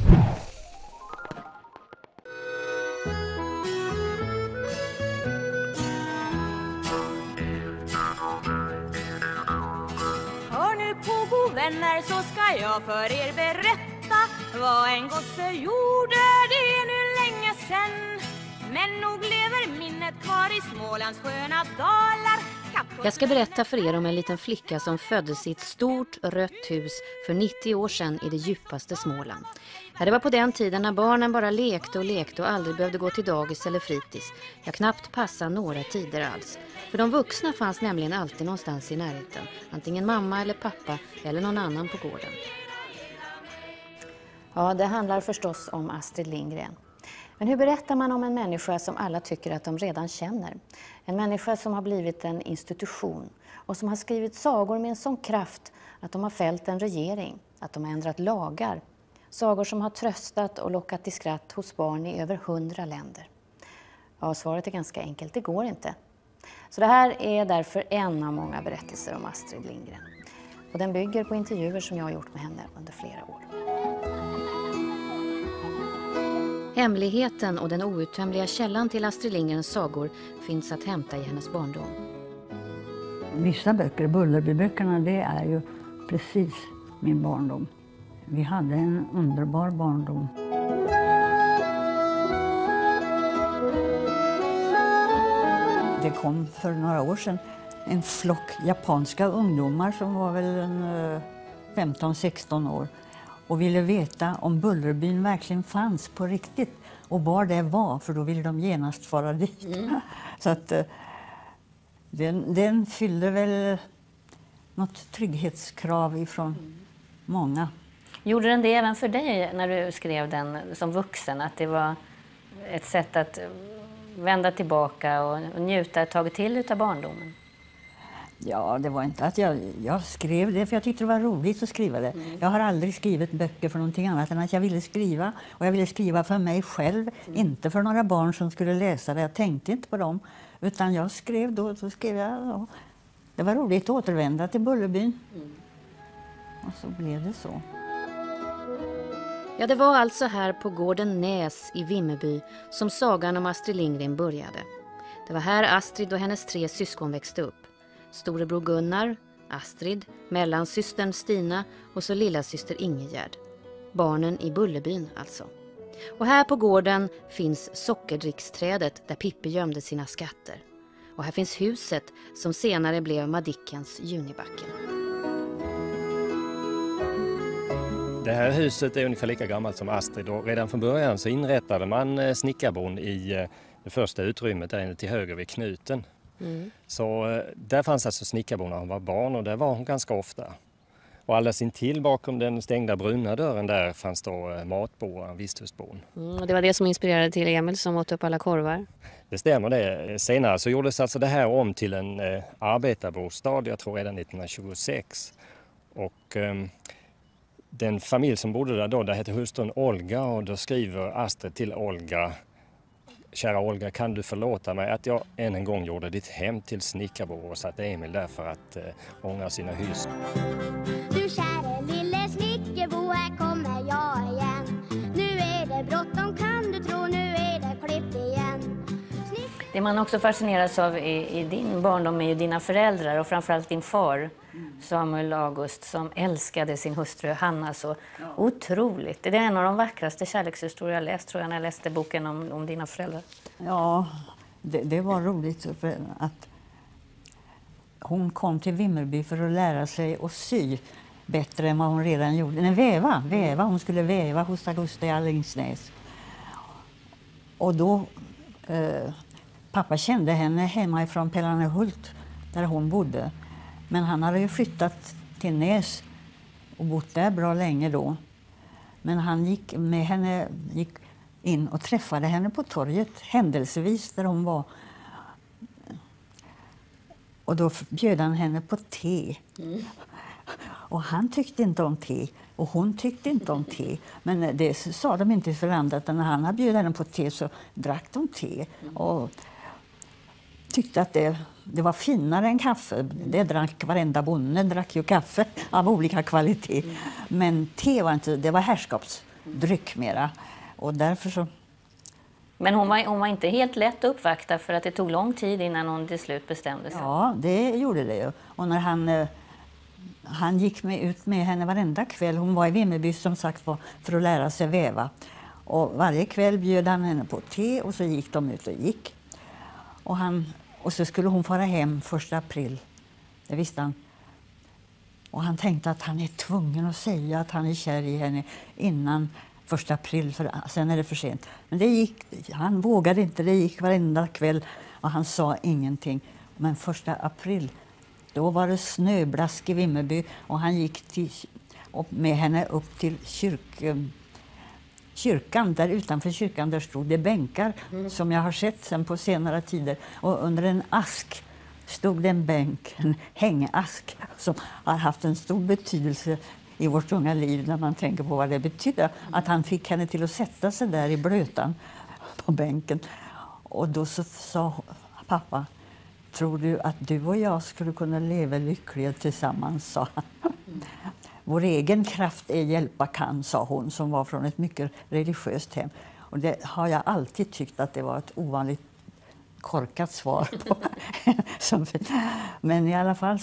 Hör nu på, god vänner, så ska jag för er berätta vad en gosse gjorde, det är nu länge sen. Men nog lever minnet kvar i Smålands sköna dalar. Jag ska berätta för er om en liten flicka som föddes i ett stort rött hus för 90 år sedan i det djupaste Småland. Det var på den tiden när barnen bara lekte och aldrig behövde gå till dagis eller fritids. Jag knappt passade några tider alls. För de vuxna fanns nämligen alltid någonstans i närheten. Antingen mamma eller pappa eller någon annan på gården. Ja, det handlar förstås om Astrid Lindgren. Men hur berättar man om en människa som alla tycker att de redan känner? En människa som har blivit en institution och som har skrivit sagor med en sån kraft att de har fällt en regering, att de har ändrat lagar. Sagor som har tröstat och lockat till skratt hos barn i över 100 länder. Ja, svaret är ganska enkelt, det går inte. Så det här är därför en av många berättelser om Astrid Lindgren. Och den bygger på intervjuer som jag har gjort med henne under flera år. Hemligheten och den outtömliga källan till Astrid Lindgrens sagor finns att hämta i hennes barndom. Vissa böcker, Bullerbyböckerna, det är ju precis min barndom. Vi hade en underbar barndom. Det kom för några år sedan en flock japanska ungdomar som var väl 15-16 år och ville veta om Bullerbyn verkligen fanns på riktigt och var det var, för då ville de genast fara dit. Så att den fyllde väl något trygghetskrav ifrån många. Gjorde den det även för dig när du skrev den som vuxen? Att det var ett sätt att vända tillbaka och njuta ett tag till utav barndomen? Ja, det var inte att jag skrev det för jag tyckte det var roligt att skriva det. Jag har aldrig skrivit böcker för någonting annat än att jag ville skriva. Och jag ville skriva för mig själv, inte för några barn som skulle läsa det. Jag tänkte inte på dem. Utan jag skrev då, så skrev jag. Ja. Det var roligt att återvända till Bullerbyn. Och så blev det så. Ja, det var alltså här på gården Näs i Vimmerby som sagan om Astrid Lindgren började. Det var här Astrid och hennes 3 syskon växte upp. Storebror Gunnar, Astrid, mellansystern Stina och så lillasyster Ingegärd. Barnen i Bullerbyn alltså. Och här på gården finns sockerdricksträdet där Pippi gömde sina skatter. Och här finns huset som senare blev Madickens Junibacken. Det här huset är ungefär lika gammalt som Astrid och redan från början så inrättade man snickarbon i det första utrymmet där inne till höger vid knuten. Så där fanns alltså snickarbon när hon var barn och där var hon ganska ofta. Och alldeles intill bakom den stängda bruna dörren där fanns då matboa, visthusbon. Och det var det som inspirerade till Emil som åt upp alla korvar? Det stämmer det. Senare så gjordes alltså det här om till en arbetarbostad, jag tror redan 1926. Och den familj som bodde där då, där hette hustrun Olga och då skriver Astrid till Olga: kära Olga, kan du förlåta mig att jag än en gång gjorde ditt hem till snickarbo och satte Emil där för att ångra sina hus. Du kära lille snickerbo, här kommer jag igen. Nu är det bråttom, kan du tro, nu är det klippt igen. Det man också fascineras av i din barndom är ju dina föräldrar och framförallt din far Samuel August som älskade sin hustru Hanna så otroligt. Det är en av de vackraste kärlekshistorier jag läst, tror jag, när jag läste boken om dina föräldrar. Ja, det var roligt för att hon kom till Vimmerby för att lära sig att sy bättre än vad hon redan gjorde. Nej, väva. Hon skulle väva hos Augusta i Alingsnäs. Och då, pappa kände henne hemma ifrån Pellanehult där hon bodde. Men han hade ju flyttat till Näs och bott där bra länge då. Men han gick med henne, gick in och träffade henne på torget händelsevis där hon var. Och då bjöd han henne på te. Och han tyckte inte om te och hon tyckte inte om te. Men det sa de inte för andra, utan när han hade bjöd henne på te så drack de te. Och tyckte att det var finare än kaffe. Det drack varenda bonde, drack ju kaffe av olika kvalitet. Men te var inte, det var dryck mera. Och därför så... Men hon var inte helt lätt att uppvakta för att det tog lång tid innan hon till slut bestämde sig. Ja, det gjorde det ju. Och när han gick ut med henne varenda kväll. Hon var i Vimmerby som sagt för att lära sig väva. Och varje kväll bjöd han henne på te och så gick de ut och gick. Och så skulle hon fara hem 1 april. Det visste han. Och han tänkte att han är tvungen att säga att han är kär i henne innan 1 april, för sen är det för sent. Men han vågade inte, det gick varenda kväll och han sa ingenting. Men 1 april, då var det snöblask i Vimmerby och han gick med henne upp till kyrkan. Där utanför kyrkan där stod det bänkar som jag har sett sen på senare tider. Och under en ask stod det en bänk, en hängask, som har haft en stor betydelse i vårt unga liv när man tänker på vad det betyder. Att han fick henne till att sätta sig där i blötan på bänken. Och då så sa pappa, tror du att du och jag skulle kunna leva lyckliga tillsammans, sa han. Vår egen kraft är hjälpa kan, sa hon, som var från ett mycket religiöst hem. Och det har jag alltid tyckt att det var ett ovanligt korkat svar på. Men i alla fall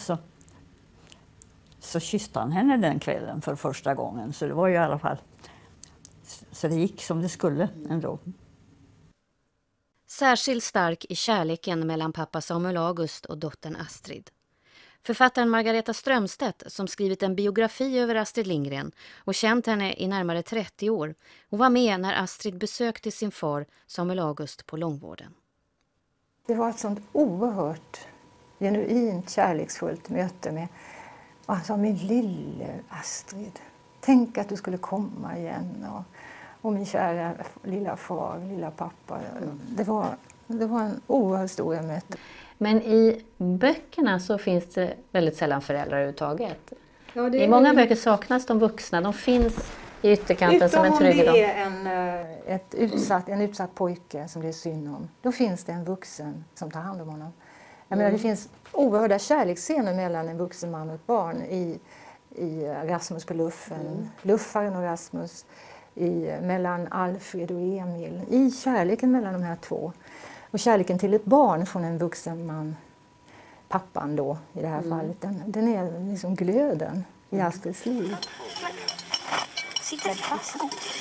så kysste han henne den kvällen för första gången. Så det var ju i alla fall, så det gick som det skulle ändå. Särskilt stark i kärleken mellan pappa Samuel August och dottern Astrid. Författaren Margareta Strömstedt, som skrivit en biografi över Astrid Lindgren och känt henne i närmare 30 år, hon var med när Astrid besökte sin far Samuel August på långvården. Det var ett sånt oerhört genuint kärleksfullt möte med, och han sa, min lille Astrid, tänk att du skulle komma igen, och min kära lilla far, lilla pappa. Det var en oerhört stor möte. Men i böckerna så finns det väldigt sällan föräldrar överhuvudtaget. Ja, I många böcker saknas de vuxna, de finns i ytterkanten som en trygghet. Utom om det är en utsatt pojke som det är synd om, då finns det en vuxen som tar hand om honom. Jag menar, det finns oerhörda kärleksscener mellan en vuxen man och ett barn i Rasmus på luffen, luffaren och Rasmus, mellan Alfred och Emil, i kärleken mellan de här två. Och kärleken till ett barn från en vuxen man, pappan då i det här fallet, den är liksom glöden i Astrids liv. Sitter fast.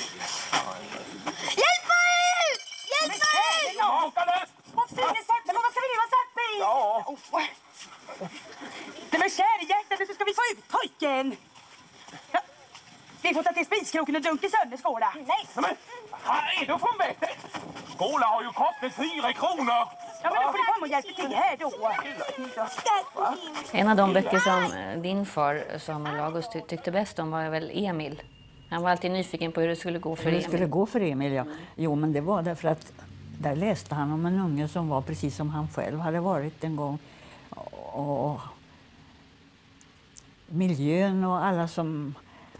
Hjälp mig! Hjälp mig! Vad fin är sagt, vad ska vi nu ha sagt mig? Ja. Nej men kära hjärtat, så ska vi få ut pojken. Ja. Vi får ta till spiskroken och dunka sönder skåla. Nej. Men här är du från vettet? Skåla har ju kostat 4 kronor. Ja men då får du komma och hjälpa till här då. En av de böcker som din far Samuel August tyckte bäst om var väl Emil. Han var alltid nyfiken på hur det skulle gå för Emil. Det skulle gå för Emil, ja. Jo, men det var därför att där läste han om en unge som var precis som han själv hade varit en gång. Och miljön och alla som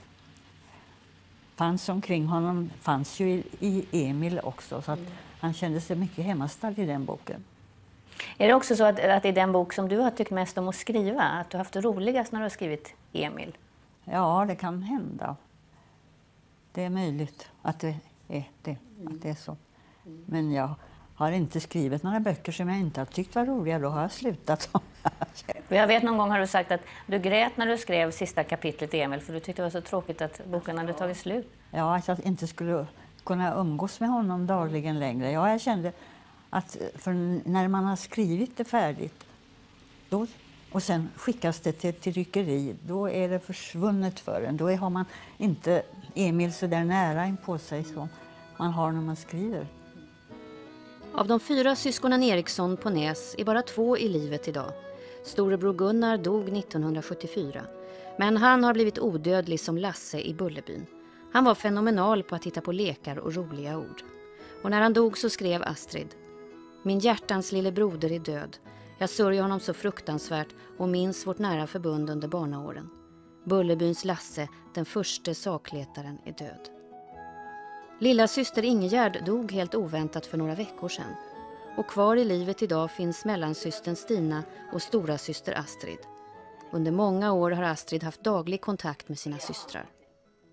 fanns omkring honom fanns ju i Emil också. Så att han kände sig mycket hemmastad i den boken. Är det också så att det är den bok som du har tyckt mest om att skriva? Att du har haft det roligast när du har skrivit Emil? Ja, det kan hända. Det är möjligt att det är så. Men jag har inte skrivit några böcker som jag inte har tyckt var roliga. Då har jag slutat. Jag vet någon gång har du sagt att du grät när du skrev sista kapitlet i Emil. För du tyckte det var så tråkigt att boken hade tagit slut. Ja, att jag inte skulle kunna umgås med honom dagligen längre. Ja, jag kände att för när man har skrivit det färdigt då, och sen skickas det till tryckeri, då är det försvunnet för en. Då har man inte Emil så där nära in på sig som man har när man skriver. Av de 4 syskonen Eriksson på Näs är bara 2 i livet idag. Storebror Gunnar dog 1974. Men han har blivit odödlig som Lasse i Bullerbyn. Han var fenomenal på att hitta på lekar och roliga ord. Och när han dog så skrev Astrid: min hjärtans lille broder är död. Jag sörjer honom så fruktansvärt och minns vårt nära förbund under barnaåren. Bullerbyns Lasse, den första sakletaren, är död. Lilla syster Ingegärd dog helt oväntat för några veckor sedan. Och kvar i livet idag finns mellansystern Stina och stora syster Astrid. Under många år har Astrid haft daglig kontakt med sina systrar.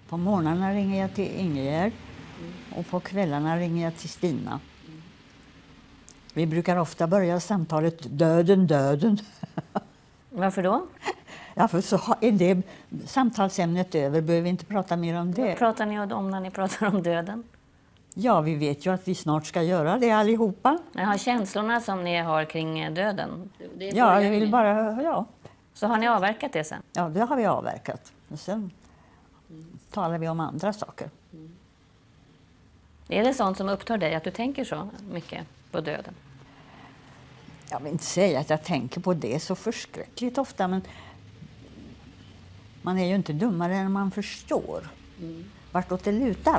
På morgnarna ringer jag till Ingegärd och på kvällarna ringer jag till Stina. Vi brukar ofta börja samtalet döden, döden. Varför då? Ja, för så är det samtalsämnet över, behöver vi inte prata mer om det. Vad pratar ni om när ni pratar om döden? Ja, vi vet ju att vi snart ska göra det allihopa. Jaha, känslorna som ni har kring döden? Ja, jag vill bara, ja. Så har ni avverkat det sen? Ja, det har vi avverkat. Och sen talar vi om andra saker. Är det sånt som upptar dig, att du tänker så mycket på döden? Jag vill inte säga att jag tänker på det så förskräckligt ofta, men man är ju inte dummare än man förstår vartåt det lutar.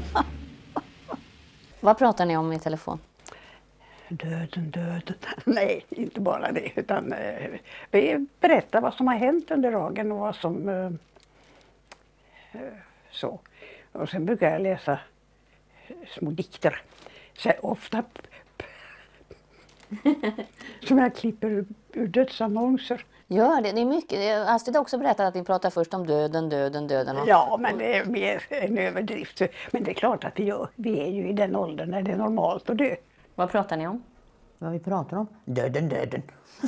Vad pratar ni om i telefon? Döden, döden. Nej, inte bara det, utan vi berättar vad som har hänt under dagen och vad som så. Och sen brukar jag läsa små dikter. Så ofta som jag klipper ur dödsannonser. Gör det? Det är mycket. Astrid har också berättat att ni pratar först om döden, döden, döden. Ja, men det är mer en överdrift. Men det är klart att vi gör. Vi är ju i den åldern när det är normalt att dö. Vad pratar ni om? Vad vi pratar om? Döden, döden.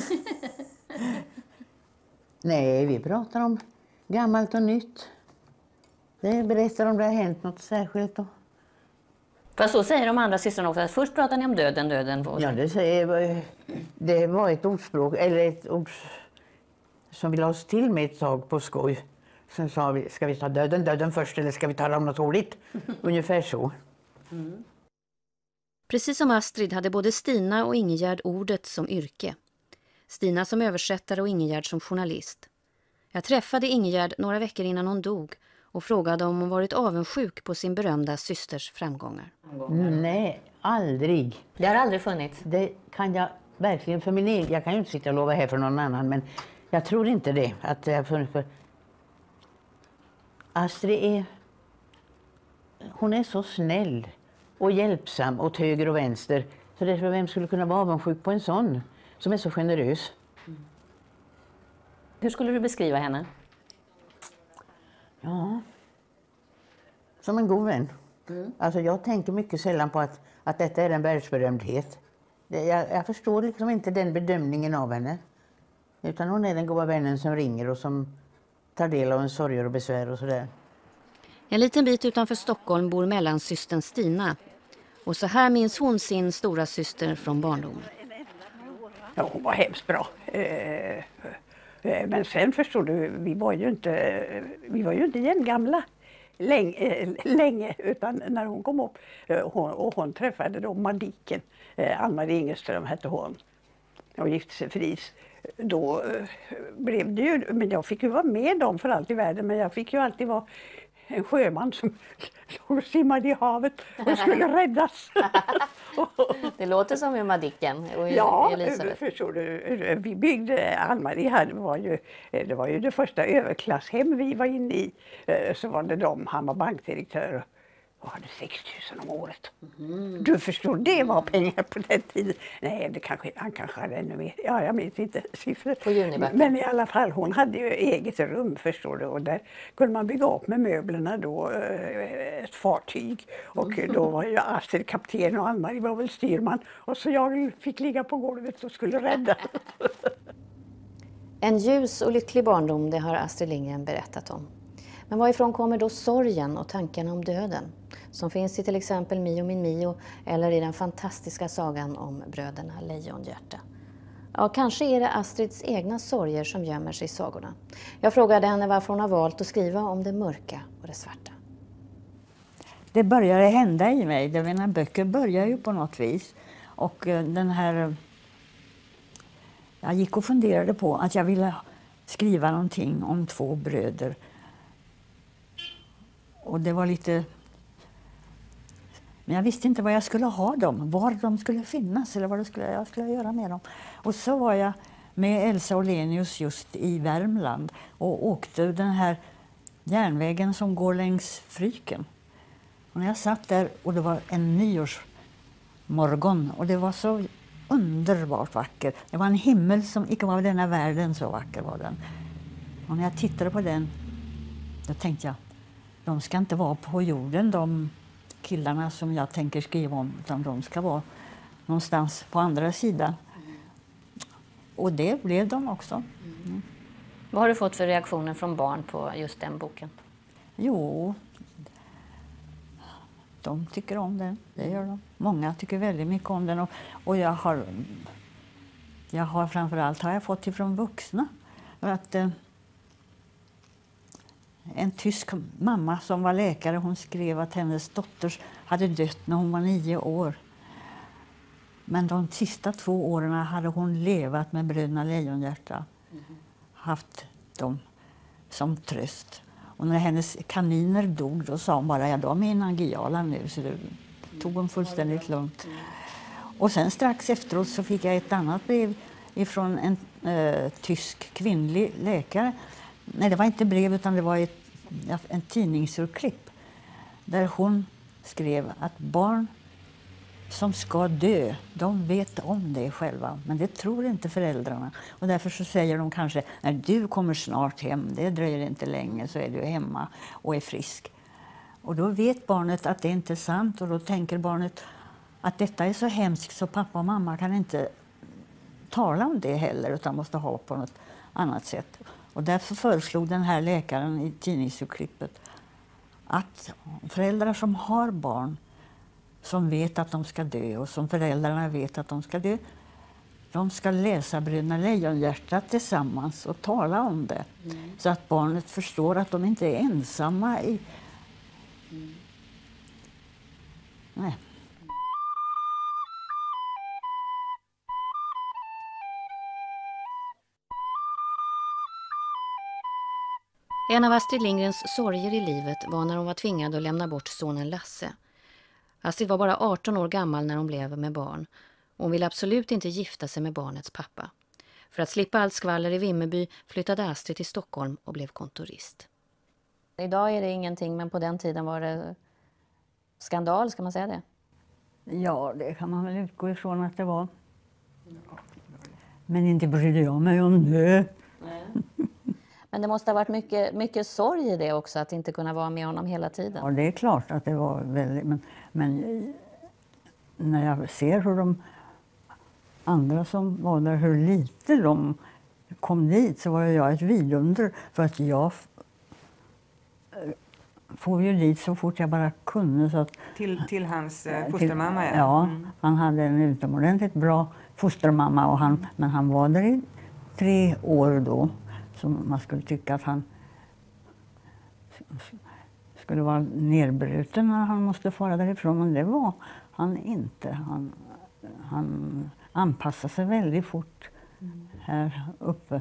Nej, vi pratar om gammalt och nytt. Det berättar om det har hänt något särskilt. Fast så säger de andra systrarna också, att först pratar ni om döden, döden. Ja, det var ett ordspråk, eller ett ord som vi la oss till med ett tag på skoj. Sen sa vi, ska vi ta döden, döden först eller ska vi tala om något roligt? Ungefär så. Precis som Astrid hade både Stina och Ingegärd ordet som yrke. Stina som översättare och Ingegärd som journalist. Jag träffade Ingegärd några veckor innan hon dog och frågade om hon varit avundsjuk på sin berömda systers framgångar. Nej, aldrig. Det har aldrig funnits? Det kan jag verkligen för min egen. Jag kan ju inte sitta och lova här för någon annan, men jag tror inte det. Att det har funnits för... Astrid är... Hon är så snäll och hjälpsam åt höger och vänster. Så därför vem skulle kunna vara avundsjuk på en sån som är så generös? Hur skulle du beskriva henne? Ja, som en god vän. Alltså jag tänker mycket sällan på att detta är en världsberömdhet. Jag förstår liksom inte den bedömningen av henne. Utan hon är den goda vännen som ringer och som tar del av en sorger och besvär och sådär. En liten bit utanför Stockholm bor mellansystern Stina. Och så här minns hon sin stora syster från barndomen. Ja, hon var hemskt bra. Men sen förstår du, vi var ju inte jämngamla länge, utan när hon kom upp och hon träffade då Madicken, Ann-Marie Ingeström hette hon, och gifte sig Fris. Då blev det ju, men jag fick ju vara med dem för allt i världen, men jag fick ju alltid vara en sjöman som simmade i havet och skulle räddas. Det låter som i Madicken och ja, Elisabeth. Förstår du, vi byggde, Ann-Marie det var ju det första överklasshem vi var inne i. Så var det han var bankdirektör och hade 6 000 om året. Du förstår, det var pengar på den tiden. Nej, han kanske hade ännu mer. Ja, jag minns inte siffror. På Junibacken. Men i alla fall, hon hade ju eget rum, förstår du. Och där kunde man bygga upp med möblerna då ett fartyg. Och då var ju Astrid kapten och Ann-Marie var väl styrman. Och så jag fick ligga på golvet och skulle rädda. En ljus och lycklig barndom, det har Astrid Lindgren berättat om. Men varifrån kommer då sorgen och tankarna om döden? Som finns i till exempel Mio min Mio eller i den fantastiska sagan om bröderna Lejonhjärta. Ja, kanske är det Astrids egna sorger som gömmer sig i sagorna. Jag frågade henne varför hon har valt att skriva om det mörka och det svarta. Det började hända i mig. Mina böcker börjar ju på något vis. Och den här... Jag gick och funderade på att jag ville skriva någonting om 2 bröder. Och det var lite... Men jag visste inte vad jag skulle ha dem, var de skulle finnas eller vad jag skulle göra med dem. Och så var jag med Elsa Olenius just i Värmland och åkte den här järnvägen som går längs Fryken. Och när jag satt där, och det var en nyårsmorgon och det var så underbart vacker. Det var en himmel som icke var av denna världen, så vacker var den. Och när jag tittade på den, då tänkte jag, de ska inte vara på jorden, de killarna som jag tänker skriva om, utan de ska vara någonstans på andra sidan. Och det blev de också. Mm. Vad har du fått för reaktioner från barn på just den boken? Jo, de tycker om den, det gör de. Många tycker väldigt mycket om den. Och jag har framförallt har jag fått ifrån vuxna. Att, en tysk mamma som var läkare, hon skrev att hennes dotter hade dött när hon var 9 år. Men de sista 2 åren hade hon levat med Bröderna Lejonhjärta. Haft dem som tröst. Och när hennes kaniner dog, då sa hon bara, ja, de är Nangijala nu, så det tog hon fullständigt lugnt. Och sen strax efteråt så fick jag ett annat brev ifrån en tysk kvinnlig läkare. Nej, det var inte brev, utan det var en tidningsurklipp där hon skrev att barn som ska dö, de vet om det själva, men det tror inte föräldrarna. Och därför så säger de kanske, när du kommer snart hem, det dröjer inte länge, så är du hemma och är frisk. Och då vet barnet att det inte är sant, och då tänker barnet att detta är så hemskt så pappa och mamma kan inte tala om det heller, utan måste ha på något annat sätt. Och därför föreslog den här läkaren i tidningsurklippet att föräldrar som har barn som vet att de ska dö, och som föräldrarna vet att de ska dö, de ska läsa Bröderna Lejonhjärta tillsammans och tala om det. Så att barnet förstår att de inte är ensamma i... Nej. En av Astrid Lindgrens sorger i livet var när hon var tvingad att lämna bort sonen Lasse. Astrid var bara 18 år gammal när hon blev med barn. Hon ville absolut inte gifta sig med barnets pappa. För att slippa allt skvaller i Vimmerby flyttade Astrid till Stockholm och blev kontorist. Idag är det ingenting, men på den tiden var det skandal, ska man säga det? Ja, det kan man väl utgå ifrån att det var. Men inte brydde jag mig om det. Nej. Men det måste ha varit mycket sorg i det också, att inte kunna vara med honom hela tiden. Ja, det är klart att det var väldigt... Men när jag ser hur de andra som var där, hur lite de kom dit, så var jag ett vidunder. För att jag får ju dit så fort jag bara kunde. Så att, till hans fostermamma? Ja, han hade en utomordentligt bra fostermamma. Men han var där i 3 år då. Så man skulle tycka att han skulle vara nerbruten när han måste fara därifrån. Men det var han inte. Han anpassade sig väldigt fort här uppe.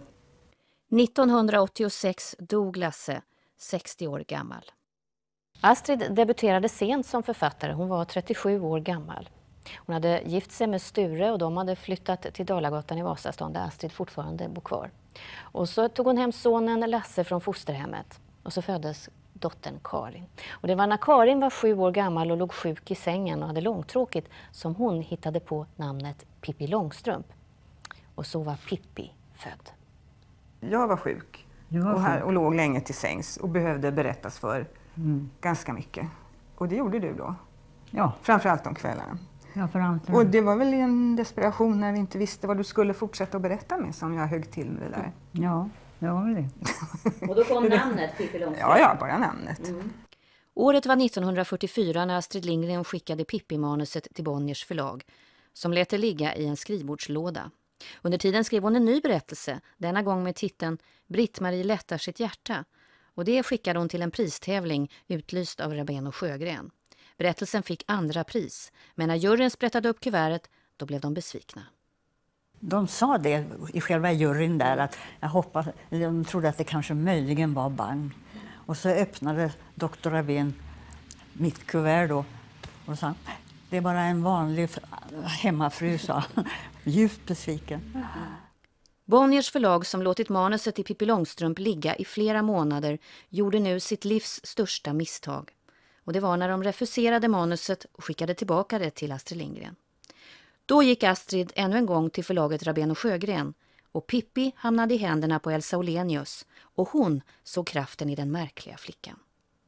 1986 dog Lasse, 60 år gammal. Astrid debuterade sent som författare. Hon var 37 år gammal. Hon hade gift sig med Sture och de hade flyttat till Dalagatan i Vasastan där Astrid fortfarande bor kvar. Och så tog hon hem sonen Lasse från fosterhemmet och så föddes dottern Karin. Och det var när Karin var 7 år gammal och låg sjuk i sängen och hade långtråkigt som hon hittade på namnet Pippi Långstrump. Och så var Pippi född. Jag var sjuk och låg länge till sängs och behövde berättas för ganska mycket. Och det gjorde du då? Ja. Framförallt om kvällarna. Ja, och det var väl en desperation när vi inte visste vad du skulle fortsätta att berätta med som jag högg till med det där. Ja, det var väl det. Och då kom namnet Pippi Långstrump? Ja, bara namnet. Året var 1944 när Astrid Lindgren skickade Pippi-manuset till Bonniers förlag som lät det ligga i en skrivbordslåda. Under tiden skrev hon en ny berättelse, denna gång med titeln Britt-Marie lättar sitt hjärta. Och det skickade hon till en pristävling utlyst av Rabén och Sjögren. Berättelsen fick 2:a pris, men när juryn sprättade upp kuvertet, då blev de besvikna. De sa det i själva juryn där, att de trodde att det kanske möjligen var Bang. Och så öppnade doktor Rabén mitt kuvert då och sa, det är bara en vanlig hemmafru, sa djupt besviken. Bonniers förlag som låtit manuset till Pippi Långstrump ligga i flera månader gjorde nu sitt livs största misstag. Och det var när de refuserade manuset och skickade tillbaka det till Astrid Lindgren. Då gick Astrid ännu en gång till förlaget Rabén och Sjögren och Pippi hamnade i händerna på Elsa Olenius och hon såg kraften i den märkliga flickan.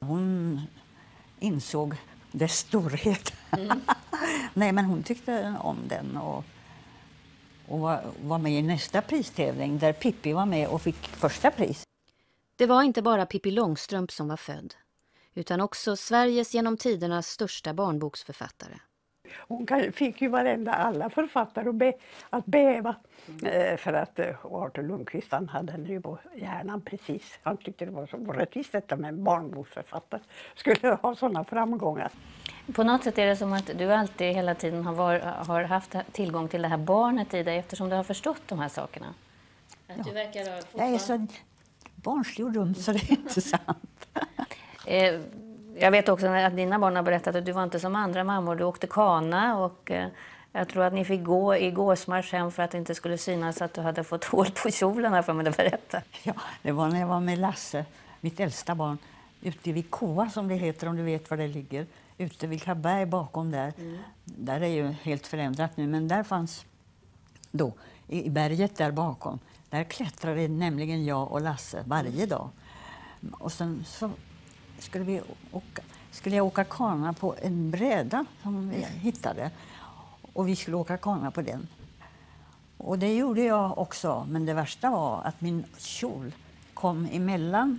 Hon insåg dess storhet. Nej, men hon tyckte om den och var med i nästa pristävling där Pippi var med och fick första pris. Det var inte bara Pippi Långstrump som var född, utan också Sveriges genom tidernas största barnboksförfattare. Hon fick ju alla författare att bäva. För att Arthur Lundqvist, han hade den ju på hjärnan precis. Han tyckte det var så orättvist detta med en barnboksförfattare skulle ha sådana framgångar. På något sätt är det som att du alltid hela tiden har haft tillgång till det här barnet i dig eftersom du har förstått de här sakerna. Att du verkar jag är så barnslig och dum så det är inte sant. Jag vet också att dina barn har berättat att du var inte som andra mammor. Du åkte kana och jag tror att ni fick gå i gåsmarsch hem för att det inte skulle synas att du hade fått hål på kjolen här för mig att berätta. Ja, det var när jag var med Lasse, mitt äldsta barn, ute vid Koa som det heter om du vet var det ligger. Ute vid Karlberg bakom där. Där är ju helt förändrat nu, men där fanns då i berget där bakom. Där klättrade nämligen jag och Lasse varje dag. Och sen så skulle jag åka kana på en bräda som vi hittade. Och vi skulle åka kana på den. Och det gjorde jag också, men det värsta var att min kjol kom emellan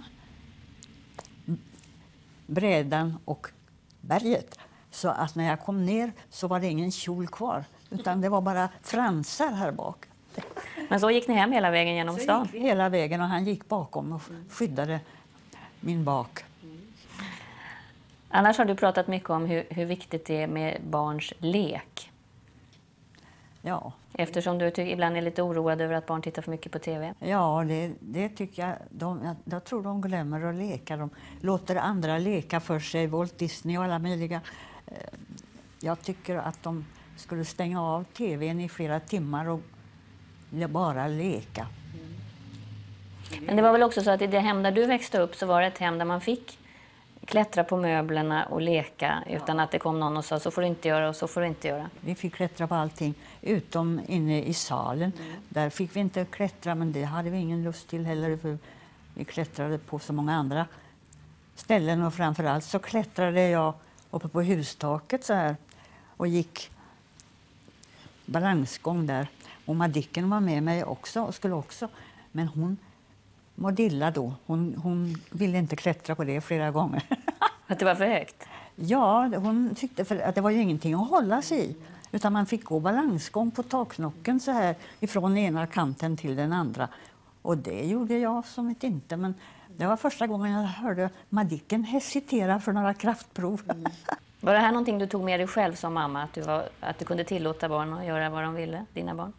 brädan och berget. Så att när jag kom ner så var det ingen kjol kvar, utan det var bara fransar här bak. Men så gick ni hem hela vägen genom stan? Så gick vi hela vägen och han gick bakom och skyddade min bak. Annars har du pratat mycket om hur viktigt det är med barns lek. Ja. Eftersom du ibland är lite oroad över att barn tittar för mycket på tv. Ja, det tycker jag. Jag tror de glömmer att leka. De låter andra leka för sig, Walt Disney och alla möjliga. Jag tycker att de skulle stänga av tvn i flera timmar och bara leka. Men det var väl också så att i det hem där du växte upp så var det ett hem där man fick klättra på möblerna och leka utan att det kom någon och sa så får du inte göra och så får du inte göra. Vi fick klättra på allting utom inne i salen. Där fick vi inte klättra, men det hade vi ingen lust till heller för vi klättrade på så många andra ställen och framförallt så klättrade jag uppe på hustaket så här och gick balansgång där. Och Madicken var med mig också och skulle också, men hon mådde illa då. Hon ville inte klättra på det flera gånger. Att det var för högt? Ja, hon tyckte att det var ju ingenting att hålla sig i. Utan man fick gå balansgång på taknocken så här ifrån ena kanten till den andra. Och det gjorde jag som ett inte. Men det var första gången jag hörde Madicken hesitera för några kraftprov. Var det här någonting du tog med dig själv som mamma? Att du kunde tillåta barn att göra vad de ville, dina barn?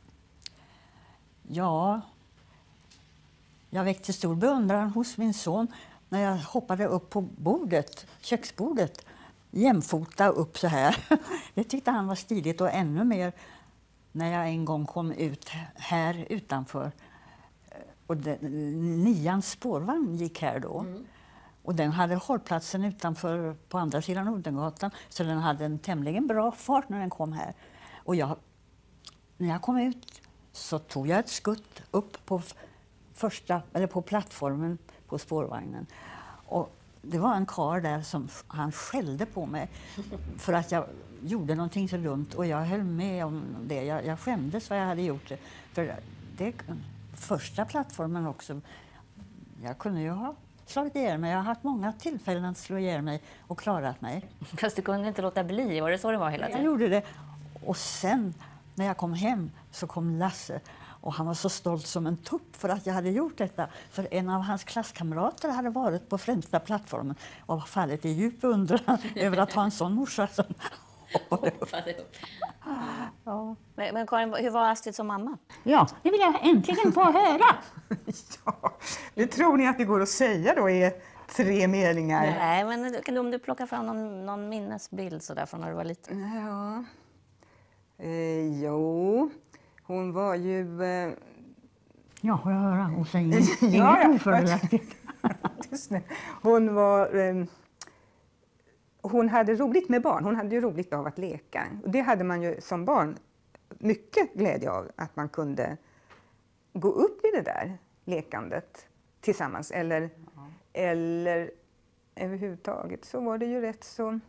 Ja. Jag väckte stor beundran hos min son när jag hoppade upp på köksbordet, jämfota upp så här. Det tyckte han var stiligt och ännu mer när jag en gång kom ut här utanför. Och 9:ans spårvagn gick här då. Och den hade hållplatsen utanför på andra sidan Odengatan så den hade en tämligen bra fart när den kom här. Och när jag kom ut så tog jag ett skutt upp på på plattformen på spårvagnen. Och det var en karl där som han skällde på mig för att jag gjorde någonting så dumt och jag höll med om det. Jag skämdes vad jag hade gjort. För det första plattformen också. Jag kunde ju ha slagit ihjäl mig. Jag har haft många tillfällen att slå ihjäl mig och klarat mig. Fast du kunde inte låta bli, var det så det var hela tiden? Jag gjorde det. Och sen när jag kom hem så kom Lasse. Och han var så stolt som en tupp för att jag hade gjort detta. För en av hans klasskamrater hade varit på främsta plattformen och fallit i djup undran över att ha en sån morsa som hoppade upp. Ja. Men Karin, hur var Astrid som mamma? Ja, det vill jag äntligen få höra. Ja, det tror ni att det går att säga då i 3 meningar? Nej, men om du plockar fram någon minnesbild så där från när du var liten. Ja. Jo, hon var ju... Ja, får jag höra? Hon säger inget ofördelaktigt. Hon var... Hon hade roligt med barn. Hon hade ju roligt av att leka. Och det hade man ju som barn mycket glädje av. Att man kunde gå upp i det där lekandet tillsammans. Eller överhuvudtaget så var det ju rätt så...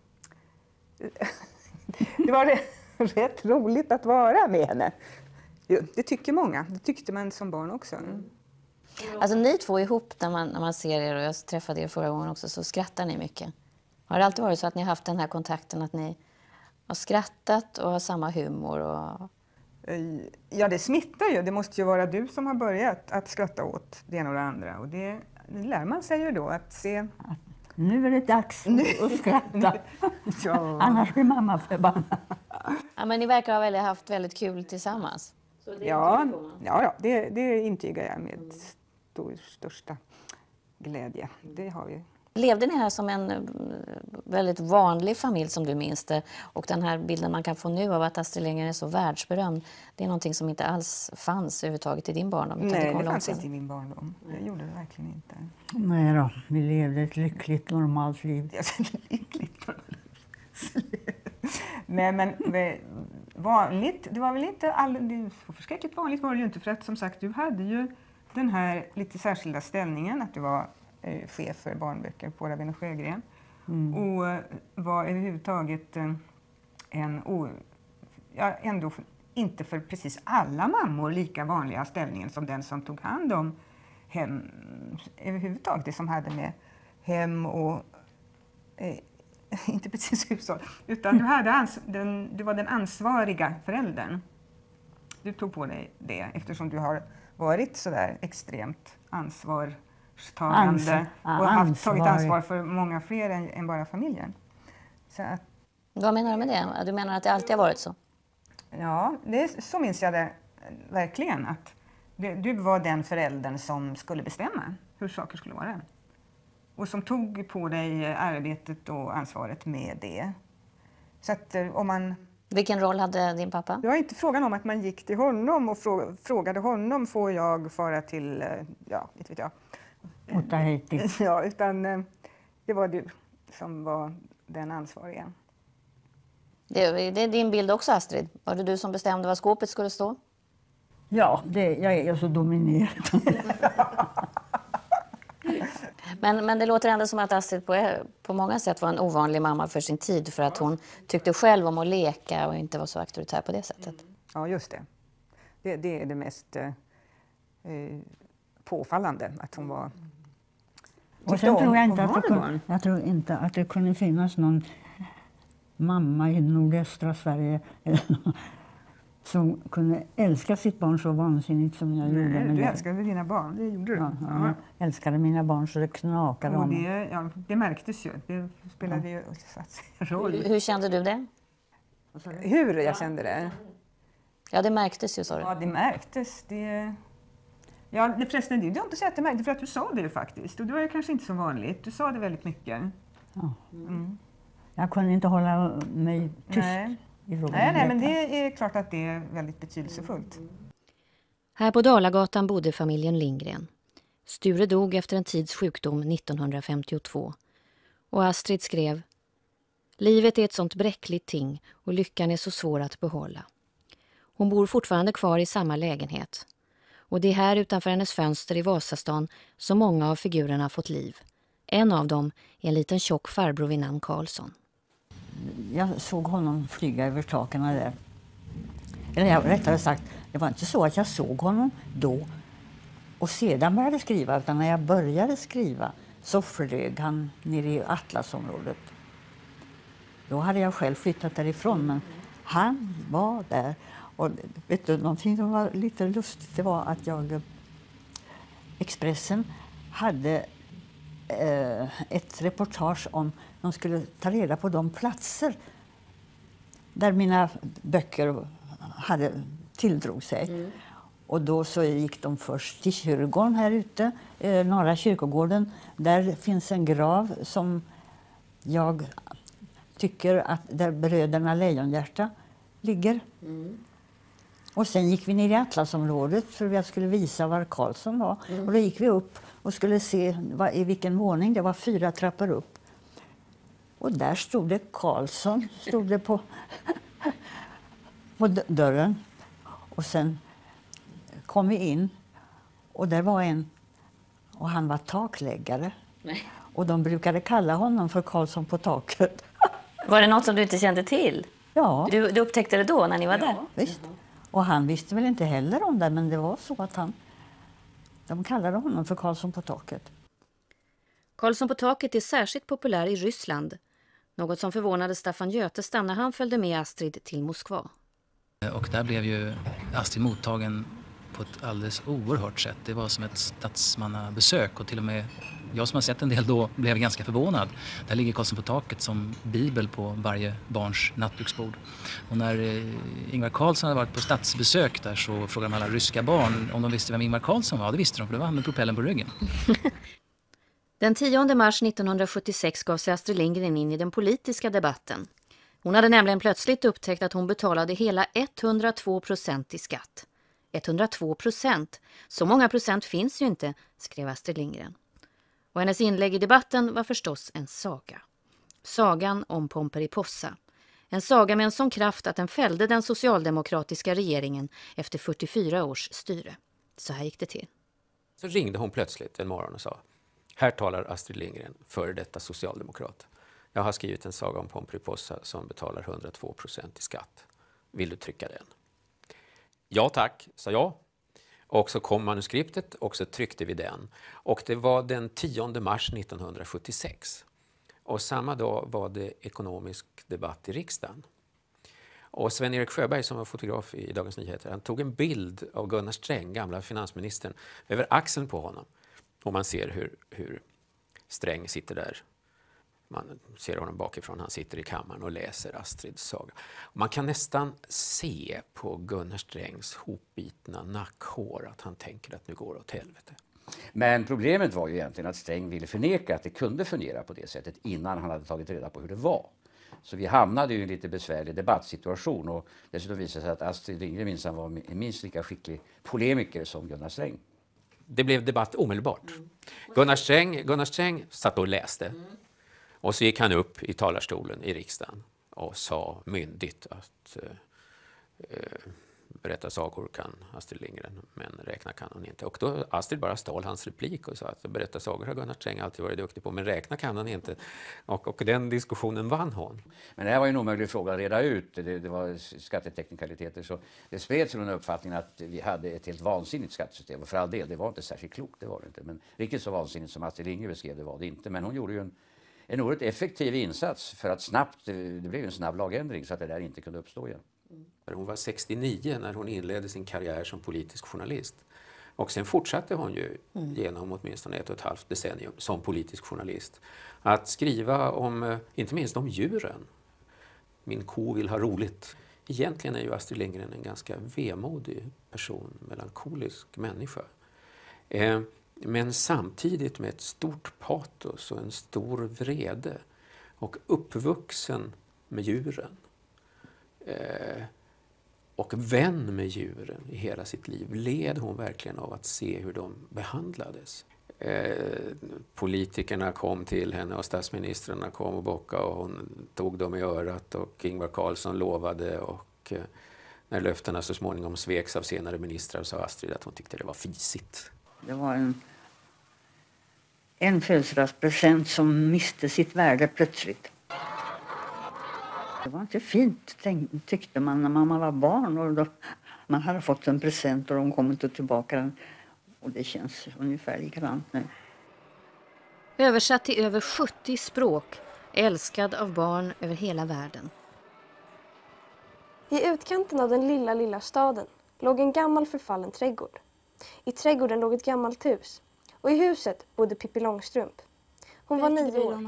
det var rätt roligt att vara med henne. Det tycker många. Det tyckte man som barn också. Alltså ni två ihop när man ser er, och jag träffade er förra gången också, så skrattar ni mycket. Har det alltid varit så att ni har haft den här kontakten, att ni har skrattat och har samma humor? Och... Ja, det smittar ju. Det måste ju vara du som har börjat att skratta åt det ena och det andra. Och det lär man sig ju då att se... Nu är det dags att skratta. Ja. Annars blir mamma förbannad. Ja, men ni verkar ha haft väldigt kul tillsammans. Så det ja, det intygar jag med största glädje. Det har vi. Levde ni här som en väldigt vanlig familj som du minns det? Och den här bilden man kan få nu av att Astrid Lindgren är så världsberömd, det är någonting som inte alls fanns överhuvudtaget i din barndom? Nej, det fanns inte i min barndom. Det gjorde det verkligen inte. Nej då, vi levde ett lyckligt, normalt liv. Lyckligt Nej, men vanligt, det var väl inte så förskräckligt vanligt var det ju inte, för att som sagt, du hade ju den här lite särskilda ställningen att du var chef för barnböcker på Rabén och Sjögren. Och var överhuvudtaget ändå inte för precis alla mammor lika vanliga ställningen som den som tog hand om hem överhuvudtaget, det som hade med hem och inte precis hushåll, utan du var den ansvariga föräldern. Du tog på dig det eftersom du har varit så där extremt ansvarstagande och tagit ansvar för många fler än bara familjen. Så att, vad menar du med det? Du menar att det alltid har varit så? Ja, så minns jag det verkligen. Att du var den föräldern som skulle bestämma hur saker skulle vara. Och som tog på dig arbetet och ansvaret med det. Så att om man... Vilken roll hade din pappa? Det var inte frågan om att man gick till honom och frågade honom, får jag fara till, inte vet jag. Ja, utan det var du som var den ansvariga. Det är din bild också, Astrid. Var det du som bestämde vad skåpet skulle stå? Ja, jag är så dominerad. Men det låter ändå som att Astrid på många sätt var en ovanlig mamma för sin tid, för att hon tyckte själv om att leka och inte var så auktoritär på det sättet. Ja, just det. Det är det mest påfallande, att hon var... Och sen jag tror inte att det kunde finnas någon mamma i nordöstra Sverige som kunde älska sitt barn så vansinnigt som jag gjorde. Nej, du älskade dina barn, det gjorde du. Ja, jag älskade mina barn så det knakade om. Det märktes ju, det spelade ju roll. Hur kände du det? Hur jag kände det? Ja, det märktes ju, sa du. Ja, det märktes. Ja, förresten, det är inte så att det märktes, för att du sa det faktiskt. Och det var ju kanske inte så vanligt. Du sa det väldigt mycket. Ja. Jag kunde inte hålla mig tyst. Nej, men det är klart att det är väldigt betydelsefullt. Här på Dalagatan bodde familjen Lindgren. Sture dog efter en tids sjukdom 1952. Och Astrid skrev: livet är ett sånt bräckligt ting och lyckan är så svår att behålla. Hon bor fortfarande kvar i samma lägenhet. Och det är här utanför hennes fönster i Vasastan som många av figurerna fått liv. En av dem är en liten tjock farbror vid namn Karlsson. Jag såg honom flyga över taken där. Eller rättare sagt, det var inte så att jag såg honom då och sedan började skriva, utan när jag började skriva så flög han nere i Atlasområdet. Då hade jag själv flyttat därifrån, men han var där. Och vet du, någonting som var lite lustigt, det var att Expressen hade ett reportage om de skulle ta reda på de platser där mina böcker tilldrog sig. Och då så gick de först till kyrkogården här ute, Norra kyrkogården. Där finns en grav som jag tycker att där bröderna Lejonhjärta ligger. Och sen gick vi ner i Atlasområdet för att jag skulle visa var Karlsson var. Och då gick vi upp och skulle se i vilken våning. Det var 4 trappor upp. Och där stod det Karlsson, stod det på dörren. Och sen kom vi in och där var en, och han var takläggare. Och de brukade kalla honom för Karlsson på taket. Var det något som du inte kände till? Ja. Du upptäckte det då när ni var där? Visst. Och han visste väl inte heller om det, men det var så att de kallade honom för Karlsson på taket. Karlsson på taket är särskilt populär i Ryssland. Något som förvånade Staffan Götestam när han följde med Astrid till Moskva. Och där blev ju Astrid mottagen på ett alldeles oerhört sätt. Det var som ett statsmannabesök och till och med jag som har sett en del då blev ganska förvånad. Där ligger Karlsson på taket som bibel på varje barns nattduksbord. Och när Ingvar Carlsson hade varit på statsbesök där så frågade de alla ryska barn om de visste vem Ingvar Carlsson var. Ja, det visste de, för det var han med propellen på ryggen. Den 10 mars 1976 gav sig Astrid Lindgren in i den politiska debatten. Hon hade nämligen plötsligt upptäckt att hon betalade hela 102% i skatt. 102%. Så många procent finns ju inte, skrev Astrid Lindgren. Och hennes inlägg i debatten var förstås en saga. Sagan om Pomperipossa. En saga med en sån kraft att den fällde den socialdemokratiska regeringen efter 44 års styre. Så här gick det till. Så ringde hon plötsligt en morgon och sa: här talar Astrid Lindgren, före detta socialdemokrat. Jag har skrivit en saga om Pomperipossa som betalar 102% i skatt. Vill du trycka den? Ja tack, sa jag. Och så kom manuskriptet och så tryckte vi den. Och det var den 10 mars 1976. Och samma dag var det ekonomisk debatt i riksdagen. Och Sven-Erik Sjöberg som var fotograf i Dagens Nyheter, han tog en bild av Gunnar Sträng, gamla finansministern, över axeln på honom. Och man ser hur Sträng sitter där. Man ser honom bakifrån, han sitter i kammaren och läser Astrids saga. Och man kan nästan se på Gunnar Strängs hopbitna nackhår att han tänker att nu går det åt helvete. Men problemet var ju egentligen att Sträng ville förneka att det kunde fungera på det sättet innan han hade tagit reda på hur det var. Så vi hamnade ju i en lite besvärlig debattsituation och dessutom visade sig att Astrid Lindgren minsann var en minst lika skicklig polemiker som Gunnar Sträng. Det blev debatt omedelbart. Gunnar Sträng satt och läste. Och så gick han upp i talarstolen i riksdagen och sa myndigt att berätta sagor kan Astrid Lindgren, men räkna kan hon inte. Och då Astrid bara stal hans replik och sa att berätta sagor har Gunnar Sträng alltid varit duktig på, men räkna kan han inte. Och den diskussionen vann hon. Men det här var ju en omöjlig fråga att reda ut. Det var skatteteknikaliteter, så det spreds en uppfattning att vi hade ett helt vansinnigt skattesystem. Och för all del, det var inte särskilt klokt, det var det inte. Men riktigt så vansinnigt som Astrid Lindgren beskrev det var det inte. Men hon gjorde ju en oerhört effektiv insats för att det blev en snabb lagändring så att det där inte kunde uppstå igen. Hon var 69 när hon inledde sin karriär som politisk journalist. Och sen fortsatte hon ju genom åtminstone 1,5 decennium som politisk journalist att skriva om, inte minst om djuren. Min ko vill ha roligt. Egentligen är ju Astrid Lindgren en ganska vemodig person, melankolisk människa. Men samtidigt med ett stort patos och en stor vrede och uppvuxen med djuren. Och vän med djuren i hela sitt liv led hon verkligen av att se hur de behandlades. Politikerna kom till henne och statsministrarna kom och bockade och hon tog dem i örat och Ingvar Carlsson lovade och när löftena så småningom sveks av senare ministrar sa Astrid att hon tyckte det var fisigt. Det var en födelsedagspresent som miste sitt värde plötsligt. Det var inte fint, tyckte man när man var barn. Och då, man hade fått en present och de kom inte tillbaka. Och det känns ungefär likadant nu. Översatt till över 70 språk, älskad av barn över hela världen. I utkanten av den lilla staden låg en gammal förfallen trädgård. I trädgården låg ett gammalt hus. Och i huset bodde Pippi Långstrump. Hon var 9 år.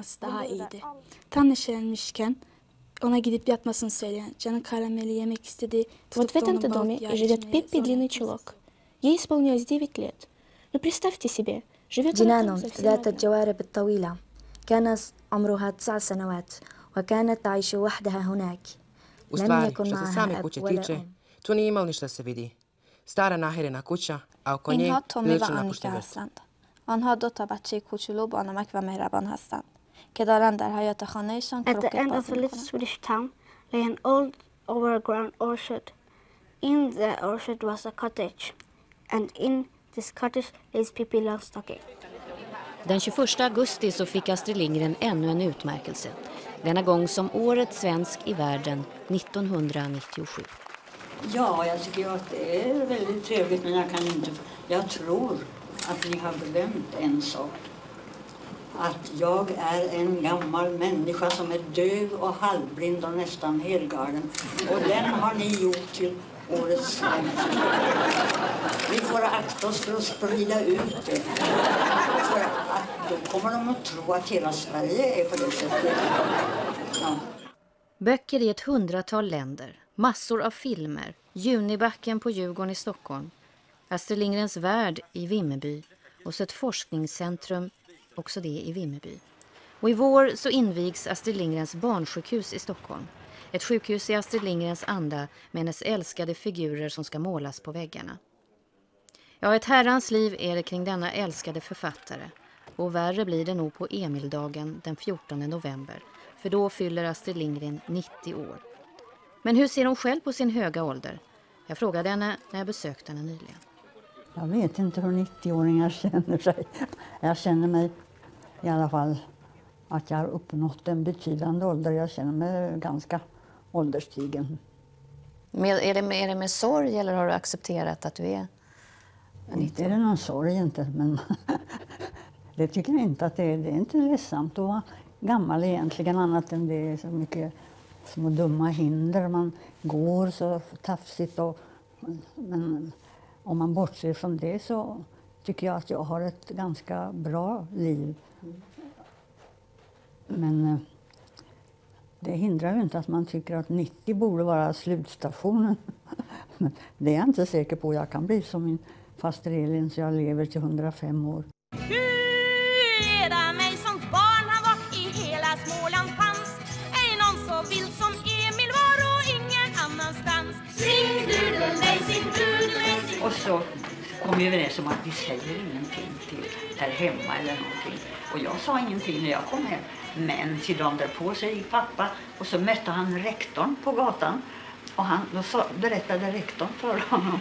Она гидит пятнасın söyle. Canı karameli yemek istedi. Вот в этом-то доме и живет Пеппи Длинный Чулок. Ей исполнилось 9 лет. Но представьте себе, живет جنان ذات الجوارب الطويلة. كان عمرها 9 سنوات وكانت تعيش وحدها هناك. لم يكن معها أب ولا أم. Tu nije imao ništa se vidi. Stara nahirena kuća, a oko nje prilično napušten vrt. آنها 2 تا بچه کوچولو با نمک و مهربان هستند که دارند در حیاط خانهشان کروکت بازی می‌کنند. At the end of the little Swedish town lay an old overgrown orchard. In the orchard was a cottage, and in this cottage lives Pippi Longstocking. Den 21 augusti så fick Astrid Lindgren ännu en utmärkelse. Denna gång som årets svensk i världen 1997. Ja, jag tycker att det är väldigt trevligt, men jag tror att ni har glömt en sak. Att jag är en gammal människa som är döv och halvblind och nästan helgalen. Och den har ni gjort till årets svensk. Vi får akta oss för att sprida ut det. För att då kommer de att tro att hela Sverige är på det sättet. Ja. Böcker i ett 100-tal länder, massor av filmer, Junibacken på Djurgården i Stockholm, Astrid Lindgrens värld i Vimmerby och så ett forskningscentrum, också det i Vimmerby. Och i vår så invigs Astrid Lindgrens barnsjukhus i Stockholm. Ett sjukhus i Astrid Lindgrens anda med hennes älskade figurer som ska målas på väggarna. Ja, ett herrans liv är det kring denna älskade författare. Och värre blir det nog på Emildagen den 14 november. För då fyller Astrid Lindgren 90 år. Men hur ser hon själv på sin höga ålder? Jag frågade henne när jag besökte henne nyligen. Jag vet inte hur 90-åringar känner sig. Jag känner mig i alla fall att jag har uppnått en betydande ålder. Jag känner mig ganska ålderstigen. Är det med sorg eller har du accepterat att du är 90? Inte är det någon sorg inte, men det tycker jag inte att det är. Det är inte ledsamt att vara gammal egentligen, annat än det är så mycket små dumma hinder. Man går så tafsigt men om man bortser från det så tycker jag att jag har ett ganska bra liv. Men det hindrar ju inte att man tycker att 90 borde vara slutstationen. Men det är jag inte säker på. Jag kan bli som min faster Elin så jag lever till 105 år. Leda mig som barn har varit i hela Småland fanns. Är någon så vild som Emil var och ingen annanstans. Sing dudelej, sing dudelej, sing. Och så kom vi överens om att vi säger ingenting till där hemma eller någonting. Och jag sa ingenting när jag kom hem. Men till dagen därpå så gick pappa och så mötte han rektorn på gatan. Och då berättade rektorn för honom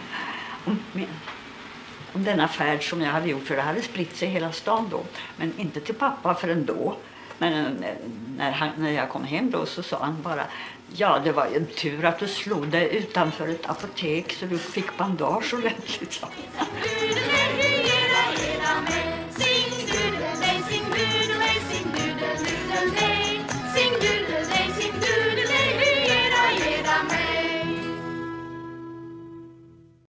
om denna färd som jag hade gjort. För det hade spritt sig hela stan då. Men inte till pappa förrän då. Men när jag kom hem då så sa han bara: ja, det var en tur att du slog dig utanför ett apotek så du fick bandage ordentligt.